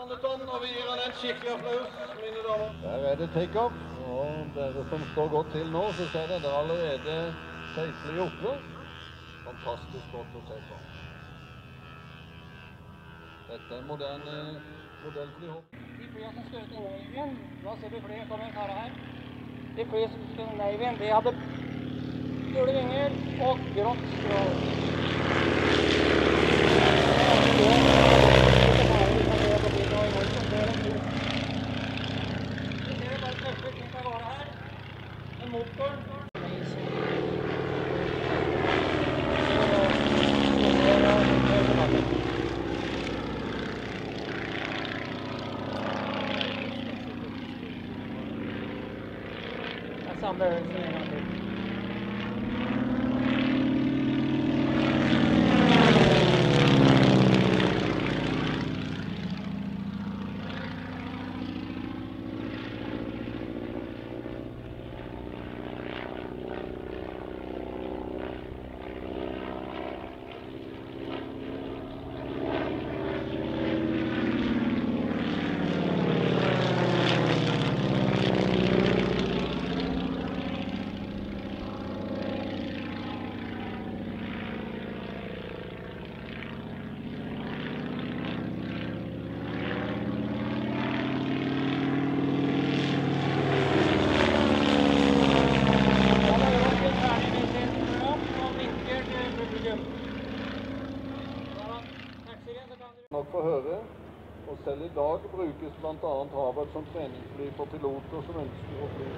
Arneton, og vi gir han en skikkelig applaus, mine damer. Der det take-off, og dere som står godt til nå, så ser dere allerede 16 hjorter. Fantastisk godt å se på. Dette er en moderne modellflyhopp. De flyene som skjøt i Navien, da ser vi flyet kommer en kare her. De flyene som skjøt i Navien, de hadde gule vinger og grått strål. Motoren. That's not very good. Nok få høre, og selv i dag brukes blant annet Harvard som treningsfly for piloter som ønsker å fly.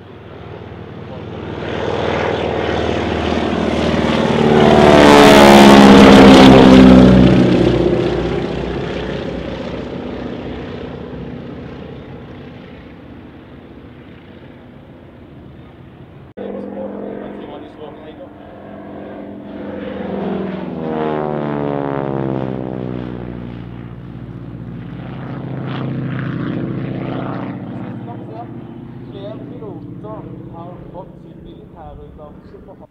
Flere piloter har fått sin militære utdannelse på